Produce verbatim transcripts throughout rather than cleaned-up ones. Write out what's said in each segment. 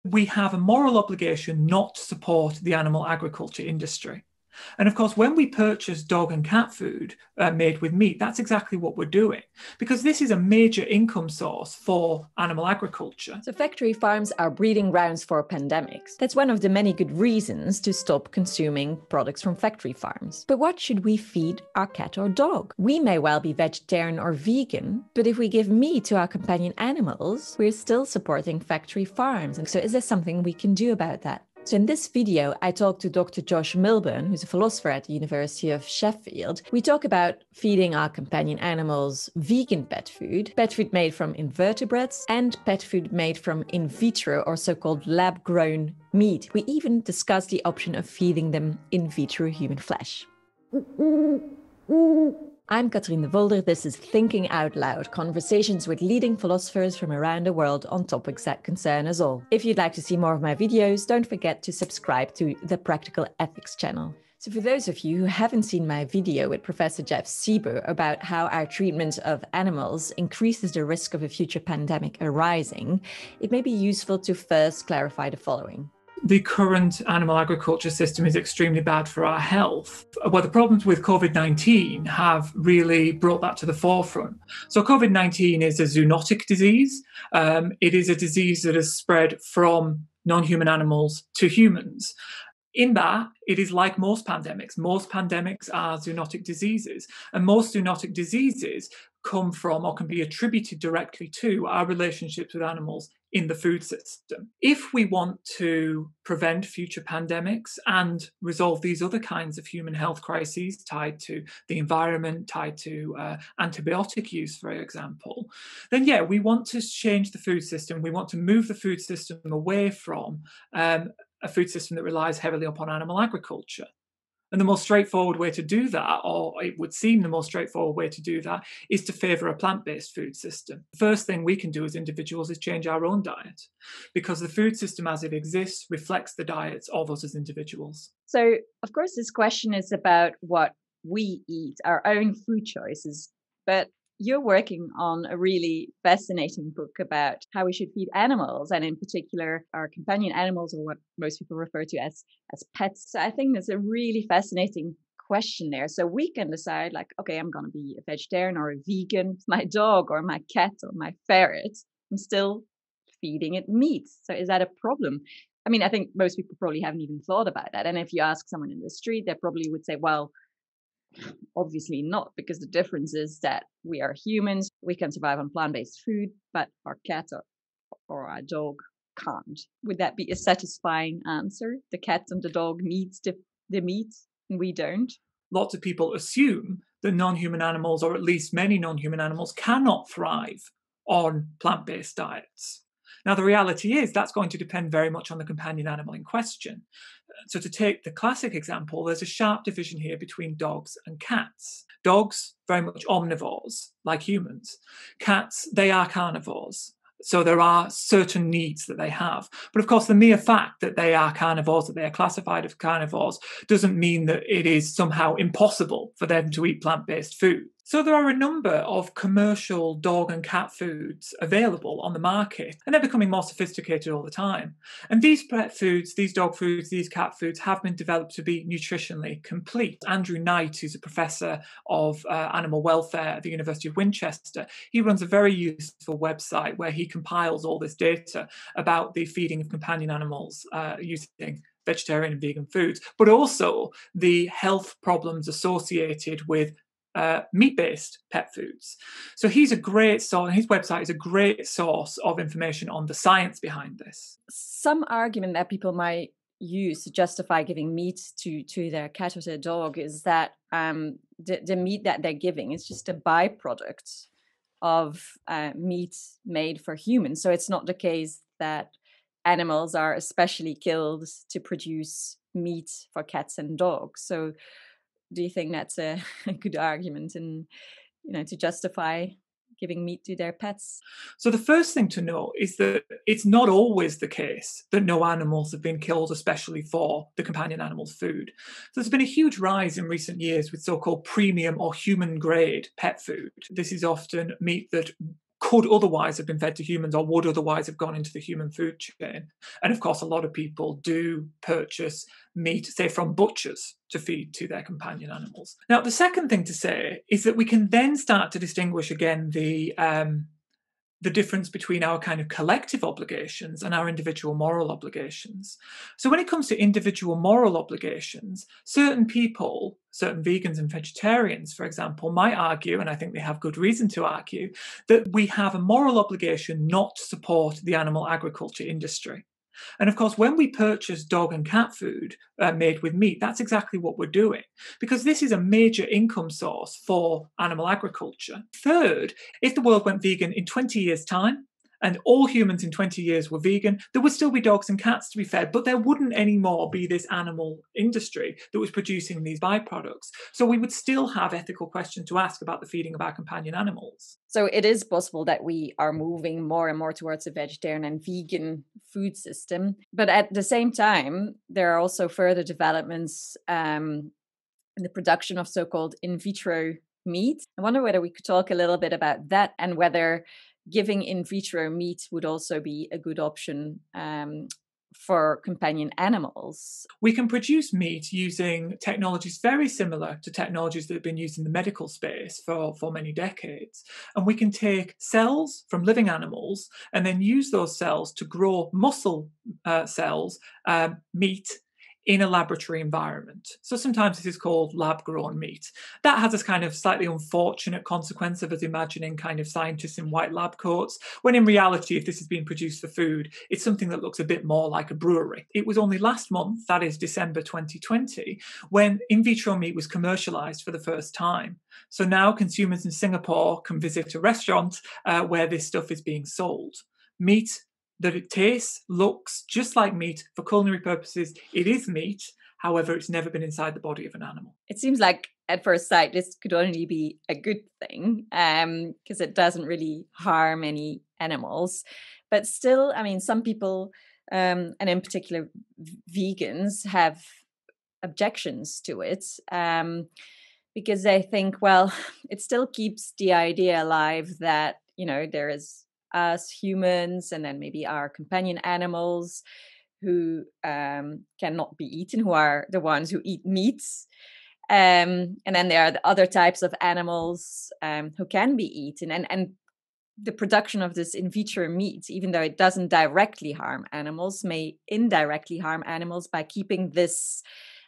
We have a moral obligation not to support the animal agriculture industry. And of course, when we purchase dog and cat food uh, made with meat, that's exactly what we're doing, because this is a major income source for animal agriculture. So factory farms are breeding grounds for pandemics. That's one of the many good reasons to stop consuming products from factory farms. But what should we feed our cat or dog? We may well be vegetarian or vegan, but if we give meat to our companion animals, we're still supporting factory farms. And so is there something we can do about that? So in this video, I talked to Doctor Josh Milburn, who's a philosopher at the University of Sheffield. We talk about feeding our companion animals vegan pet food, pet food made from invertebrates, and pet food made from in vitro or so-called lab-grown meat. We even discuss the option of feeding them in vitro human flesh. I'm Katrien Devolder. This is Thinking Out Loud, conversations with leading philosophers from around the world on topics that concern us all. If you'd like to see more of my videos, don't forget to subscribe to the Practical Ethics channel. So for those of you who haven't seen my video with Professor Jeff Sieber about how our treatment of animals increases the risk of a future pandemic arising, it may be useful to first clarify the following. The current animal agriculture system is extremely bad for our health. Well, the problems with COVID nineteen have really brought that to the forefront. So COVID nineteen is a zoonotic disease. Um, it is a disease that has spread from non-human animals to humans. In that, it is like most pandemics. Most pandemics are zoonotic diseases, and most zoonotic diseases come from or can be attributed directly to our relationships with animals in the food system. If we want to prevent future pandemics and resolve these other kinds of human health crises tied to the environment, tied to uh, antibiotic use, for example, then yeah, we want to change the food system. We want to move the food system away from um, a food system that relies heavily upon animal agriculture. And the most straightforward way to do that, or it would seem the most straightforward way to do that, is to favour a plant-based food system. The first thing we can do as individuals is change our own diet, because the food system as it exists reflects the diets of us as individuals. So, of course, this question is about what we eat, our own food choices, but you're working on a really fascinating book about how we should feed animals, and in particular our companion animals, or what most people refer to as, as pets. So I think there's a really fascinating question there. So we can decide like, okay, I'm going to be a vegetarian or a vegan. My dog or my cat or my ferret, I'm still feeding it meat. So is that a problem? I mean, I think most people probably haven't even thought about that. And if you ask someone in the street, they probably would say, well, obviously not, because the difference is that we are humans, we can survive on plant-based food, but our cat or, or our dog can't. Would that be a satisfying answer? The cat and the dog needs the, the meat and we don't? Lots of people assume that non-human animals, or at least many non-human animals, cannot thrive on plant-based diets. Now, the reality is that's going to depend very much on the companion animal in question. So to take the classic example, there's a sharp division here between dogs and cats. Dogs, very much omnivores, like humans. Cats, they are carnivores. So there are certain needs that they have. But of course, the mere fact that they are carnivores, that they are classified as carnivores, doesn't mean that it is somehow impossible for them to eat plant-based food. So there are a number of commercial dog and cat foods available on the market, and they're becoming more sophisticated all the time. And these pet foods, these dog foods, these cat foods have been developed to be nutritionally complete. Andrew Knight, who's a professor of uh, animal welfare at the University of Winchester, he runs a very useful website where he compiles all this data about the feeding of companion animals uh, using vegetarian and vegan foods, but also the health problems associated with Uh, meat-based pet foods. So he's a great source, his website is a great source of information on the science behind this. Some argument that people might use to justify giving meat to, to their cat or their dog is that um, the, the meat that they're giving is just a byproduct of uh, meat made for humans. So it's not the case that animals are especially killed to produce meat for cats and dogs. So do you think that's a, a good argument, in, you know, to justify giving meat to their pets? So the first thing to know is that it's not always the case that no animals have been killed, especially for the companion animal's food. So there's been a huge rise in recent years with so-called premium or human-grade pet food. This is often meat that could otherwise have been fed to humans or would otherwise have gone into the human food chain. And of course, a lot of people do purchase meat, say, from butchers to feed to their companion animals. Now, the second thing to say is that we can then start to distinguish again the um, the difference between our kind of collective obligations and our individual moral obligations. So when it comes to individual moral obligations, certain people, certain vegans and vegetarians, for example, might argue, and I think they have good reason to argue, that we have a moral obligation not to support the animal agriculture industry. And of course, when we purchase dog and cat food uh, made with meat, that's exactly what we're doing, because this is a major income source for animal agriculture. Third, if the world went vegan in twenty years' time, and all humans in twenty years were vegan, there would still be dogs and cats to be fed, but there wouldn't anymore be this animal industry that was producing these byproducts. So we would still have ethical questions to ask about the feeding of our companion animals. So it is possible that we are moving more and more towards a vegetarian and vegan food system. But at the same time, there are also further developments um, in the production of so-called in vitro meat. I wonder whether we could talk a little bit about that and whether giving in vitro meat would also be a good option um, for companion animals. We can produce meat using technologies very similar to technologies that have been used in the medical space for, for many decades. And we can take cells from living animals and then use those cells to grow muscle uh, cells, um, meat, in a laboratory environment. So sometimes this is called lab-grown meat. That has this kind of slightly unfortunate consequence of us imagining kind of scientists in white lab coats, when in reality, if this is being produced for food, it's something that looks a bit more like a brewery. It was only last month, that is December twenty twenty, when in vitro meat was commercialized for the first time. So now consumers in Singapore can visit a restaurant uh, where this stuff is being sold. Meat that it tastes, looks just like meat. For culinary purposes, it is meat. However, it's never been inside the body of an animal. It seems like at first sight, this could only be a good thing um, because it doesn't really harm any animals. But still, I mean, some people, um, and in particular vegans, have objections to it um, because they think, well, it still keeps the idea alive that, you know, there is us humans and then maybe our companion animals who um, cannot be eaten, who are the ones who eat meats. Um, and then there are the other types of animals um, who can be eaten. And, and the production of this in vitro meat, even though it doesn't directly harm animals, may indirectly harm animals by keeping this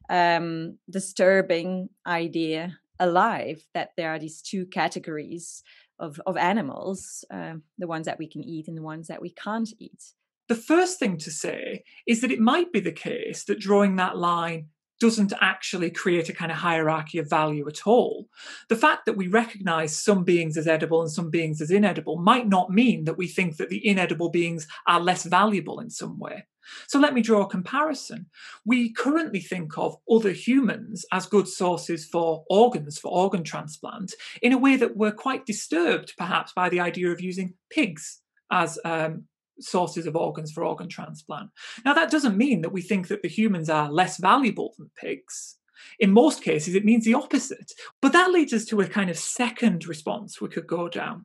um, disturbing idea alive, that there are these two categories Of, of animals, uh, the ones that we can eat and the ones that we can't eat. The first thing to say is that it might be the case that drawing that line doesn't actually create a kind of hierarchy of value at all. The fact that we recognize some beings as edible and some beings as inedible might not mean that we think that the inedible beings are less valuable in some way. So let me draw a comparison. We currently think of other humans as good sources for organs, for organ transplant, in a way that we're quite disturbed, perhaps, by the idea of using pigs as um, sources of organs for organ transplant. Now, that doesn't mean that we think that the humans are less valuable than pigs. In most cases, it means the opposite. But that leads us to a kind of second response we could go down.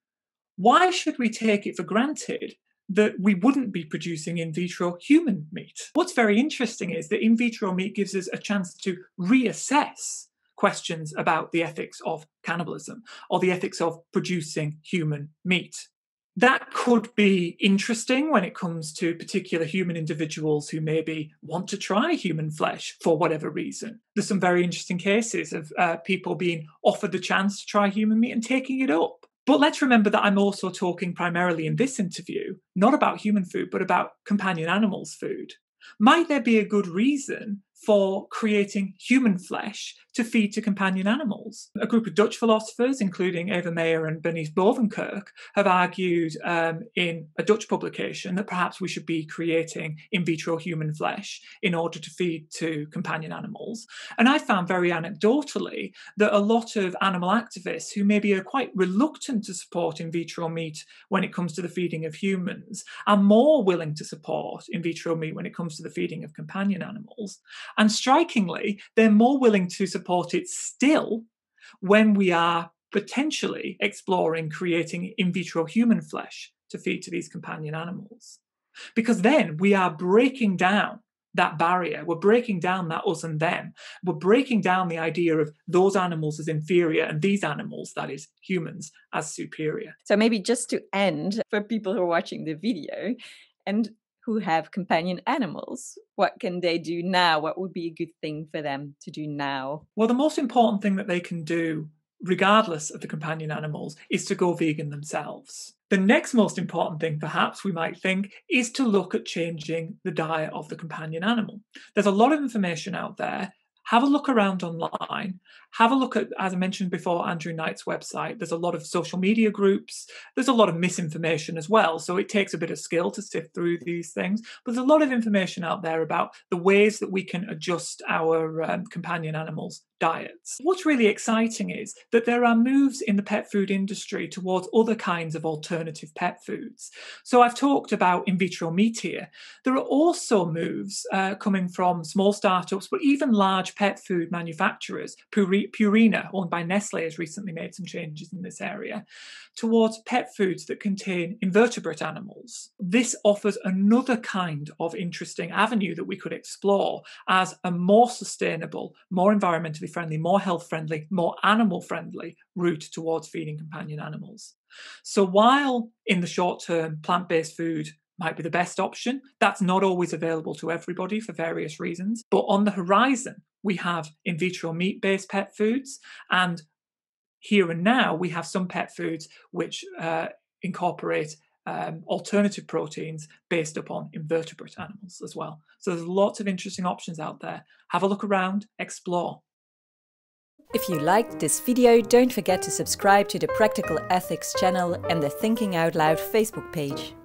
Why should we take it for granted that we wouldn't be producing in vitro human meat? What's very interesting is that in vitro meat gives us a chance to reassess questions about the ethics of cannibalism or the ethics of producing human meat. That could be interesting when it comes to particular human individuals who maybe want to try human flesh for whatever reason. There's some very interesting cases of uh, people being offered the chance to try human meat and taking it up. But let's remember that I'm also talking primarily in this interview, not about human food, but about companion animals' food. Might there be a good reason for creating human flesh to feed to companion animals? A group of Dutch philosophers, including Eva Meyer and Bernice Bovenkirk, have argued um, in a Dutch publication that perhaps we should be creating in vitro human flesh in order to feed to companion animals. And I found very anecdotally that a lot of animal activists who maybe are quite reluctant to support in vitro meat when it comes to the feeding of humans are more willing to support in vitro meat when it comes to the feeding of companion animals. And strikingly, they're more willing to support it still when we are potentially exploring creating in vitro human flesh to feed to these companion animals. Because then we are breaking down that barrier. We're breaking down that us and them. We're breaking down the idea of those animals as inferior and these animals, that is humans, as superior. So maybe just to end, for people who are watching the video and who have companion animals, what can they do now? What would be a good thing for them to do now? Well, the most important thing that they can do, regardless of the companion animals, is to go vegan themselves. The next most important thing, perhaps, we might think, is to look at changing the diet of the companion animal. There's a lot of information out there. Have a look around online. Have a look at, as I mentioned before, Andrew Knight's website. There's a lot of social media groups. There's a lot of misinformation as well. So it takes a bit of skill to sift through these things. But there's a lot of information out there about the ways that we can adjust our um, companion animals' diets. What's really exciting is that there are moves in the pet food industry towards other kinds of alternative pet foods. So I've talked about in vitro meat here. There are also moves uh, coming from small startups, but even large pet food manufacturers. Purina, owned by Nestle, has recently made some changes in this area, towards pet foods that contain invertebrate animals. This offers another kind of interesting avenue that we could explore as a more sustainable, more environmentally friendly, more health friendly, more animal friendly route towards feeding companion animals. So while in the short term, plant-based food might be the best option, that's not always available to everybody for various reasons. But on the horizon, we have in vitro meat-based pet foods, and here and now we have some pet foods which uh, incorporate um, alternative proteins based upon invertebrate animals as well. So there's lots of interesting options out there. Have a look around, explore. If you liked this video, don't forget to subscribe to the Practical Ethics channel and the Thinking Out Loud Facebook page.